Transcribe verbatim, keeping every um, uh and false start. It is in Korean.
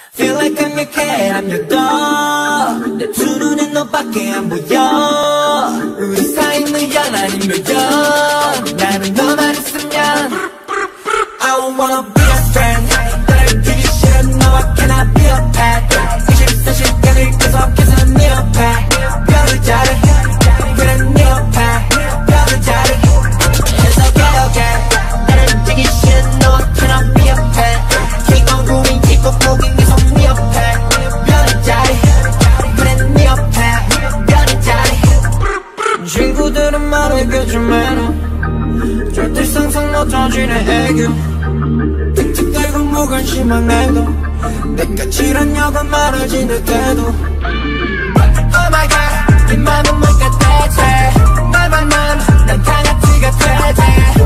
Feel like I'm your cat, I'm your dog. 내 두 눈엔 너밖에 안 보여. 우리 사이는 연 아니면 연. 나는 너만 있으면 I don't wanna be a friend. 나를 주기 싫은 너와 cannot be a pet. 이십사 시간을 계속해서 네 옆에 별을 자를 그래 네 옆에 별을 자를 It's okay okay. 나를 주기 싫은 너와 cannot be a pet. Keep on going keep on moving 계속 네 옆에 별을 자를 그래 네 옆에 별을 자를 친구들은 말해주면 절대 상상 못하지네 애교 틱틱 대고 무관심한 내도 내가 칠하냐고 말하지 내 태도 Oh my god 네 맘은 뭔가 대체 날 만나면 난 다 같이 같아